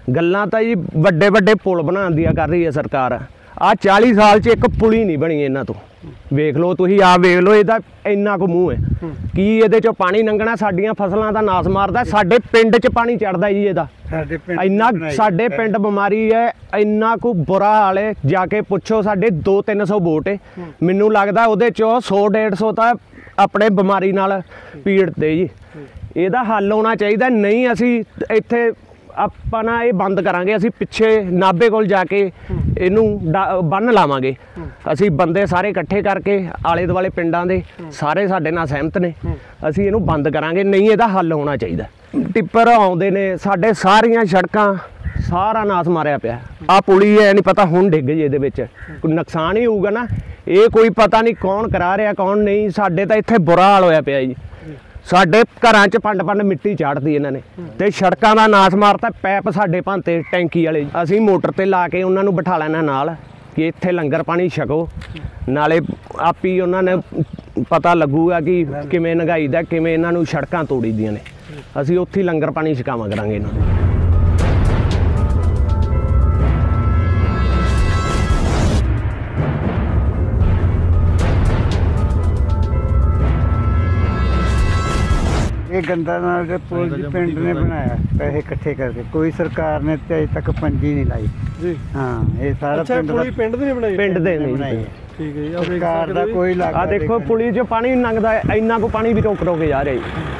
ਗੱਲਾਂ ਤਾਂ ਜੀ ਵੱਡੇ ਵੱਡੇ ਪੁਲ ਬਣਾਉਣ ਦੀਆਂ ਕਰ ਰਹੀ ਹੈ ਸਰਕਾਰ। ਆ 40 ਸਾਲ 'ਚ ਇੱਕ ਪੁਲੀ ਨਹੀਂ ਬਣੀ ਇਹਨਾਂ ਤੋਂ। ਵੇਖ ਲਓ ਤੁਸੀਂ, ਆਪ ਵੇਖ ਲਓ, ਇਹਦਾ ਇੰਨਾ ਕੁ ਮੂੰਹ ਹੈ। ਕੀ ਇਹਦੇ 'ਚੋਂ ਪਾਣੀ ਲੰਘਣਾ? ਸਾਡੀਆਂ ਫਸਲਾਂ ਦਾ ਨਾਸ ਮਾਰਦਾ। ਸਾਡੇ ਪਿੰਡ 'ਚ ਪਾਣੀ ਚੜਦਾ ਜੀ ਇਹਦਾ। ਇੰਨਾ ਸਾਡੇ ਪਿੰਡ ਬਿਮਾਰੀ ਹੈ, ਇੰਨਾ ਕੁ ਬੁਰਾ ਹਾਲ ਹੈ। ਜਾ ਕੇ ਪੁੱਛੋ, ਸਾਡੇ 200-300 ਵੋਟ ਹੈ। ਮੈਨੂੰ ਲੱਗਦਾ ਉਹਦੇ 'ਚੋਂ 100-150 ਤਾਂ ਆਪਣੇ ਬਿਮਾਰੀ ਨਾਲ ਪੀੜਤ ਜੀ। ਇਹਦਾ ਹੱਲ ਹੋਣਾ ਚਾਹੀਦਾ। ਨਹੀਂ ਅਸੀਂ ਇੱਥੇ ਆਪਾਂ ਨਾ ਇਹ ਬੰਦ ਕਰਾਂਗੇ। ਅਸੀਂ ਪਿੱਛੇ ਨਾਭੇ ਕੋਲ ਜਾ ਕੇ ਇਹਨੂੰ ਬੰਨ ਲਾਵਾਂਗੇ। ਅਸੀਂ ਬੰਦੇ ਸਾਰੇ ਇਕੱਠੇ ਕਰਕੇ, ਆਲੇ ਦੁਆਲੇ ਪਿੰਡਾਂ ਦੇ ਸਾਰੇ ਸਾਡੇ ਨਾਲ ਸਹਿਮਤ ਨੇ। ਅਸੀਂ ਇਹਨੂੰ ਬੰਦ ਕਰਾਂਗੇ। ਨਹੀਂ, ਇਹਦਾ ਹੱਲ ਹੋਣਾ ਚਾਹੀਦਾ। ਟਿੱਪਰ ਆਉਂਦੇ ਨੇ, ਸਾਡੇ ਸਾਰੀਆਂ ਸੜਕਾਂ ਸਾਰਾ ਨਾਸ ਮਾਰਿਆ ਪਿਆ। ਆਹ ਪੁਲੀ ਹੈ, ਨਹੀਂ ਪਤਾ ਹੁਣ ਡਿੱਗ ਜੇ ਇਹਦੇ ਵਿੱਚ ਕੋਈ ਨੁਕਸਾਨ ਹੀ ਹੋਊਗਾ ਨਾ। ਇਹ ਕੋਈ ਪਤਾ ਨਹੀਂ ਕੌਣ ਕਰਾ ਰਿਹਾ ਕੌਣ ਨਹੀਂ। ਸਾਡੇ ਤਾਂ ਇੱਥੇ ਬੁਰਾ ਹਾਲ ਹੋਇਆ ਪਿਆ ਜੀ। ਸਾਡੇ ਘਰਾਂ 'ਚ ਪੰਡ ਮਿੱਟੀ ਚਾੜਦੀ ਇਹਨਾਂ ਨੇ ਤੇ ਸੜਕਾਂ ਦਾ ਨਾਸ ਮਾਰਤਾ। ਪੈਪ ਸਾਡੇ ਭਾਂਤੇ ਟੈਂਕੀ ਵਾਲੇ। ਅਸੀਂ ਮੋਟਰ ਤੇ ਲਾ ਕੇ ਉਹਨਾਂ ਨੂੰ ਬਿਠਾ ਲੈਣਾ ਨਾਲ ਕਿ ਇੱਥੇ ਲੰਗਰ ਪਾਣੀ ਛਕੋ, ਨਾਲੇ ਆਪੀ ਉਹਨਾਂ ਨੇ ਪਤਾ ਲੱਗੂਗਾ ਕਿ ਕਿਵੇਂ ਨਗਾਈ ਦਾ, ਕਿਵੇਂ ਇਹਨਾਂ ਨੂੰ ਸੜਕਾਂ ਤੋੜੀ ਦੀਆਂ ਨੇ। ਅਸੀਂ ਉੱਥੇ ਲੰਗਰ ਪਾਣੀ ਛਕਾਵਾਂ ਕਰਾਂਗੇ ਇਹਨਾਂ ਨੂੰ। ਇਹ ਗੰਦਾ ਨਾਲ ਦੇ ਪੁਲ ਜੀ ਪਿੰਡ ਨੇ ਬਣਾਇਆ, ਪੈਸੇ ਇਕੱਠੇ ਕਰਕੇ। ਕੋਈ ਸਰਕਾਰ ਨੇ ਤੇ ਅਜੇ ਤੱਕ ਪੰਜੀ ਨਹੀਂ ਲਾਈ ਜੀ। ਹਾਂ, ਇਹ ਸਾਰਾ ਪਿੰਡ ਦੇ ਨੇ ਬਣਾਈ। ਪਿੰਡ ਦੇ ਨੇ ਬਣਾਈ। ਠੀਕ ਹੈ ਜੀ। ਸਰਕਾਰ ਦਾ ਕੋਈ ਲਾਗਾ। ਆ ਦੇਖੋ ਪੁਲੀ 'ਚ ਪਾਣੀ ਲੰਘਦਾ, ਇੰਨਾ ਕੁ ਪਾਣੀ ਵੀ ਰੋਕ ਕੇ ਜਾ ਰਿਹਾ ਜੀ।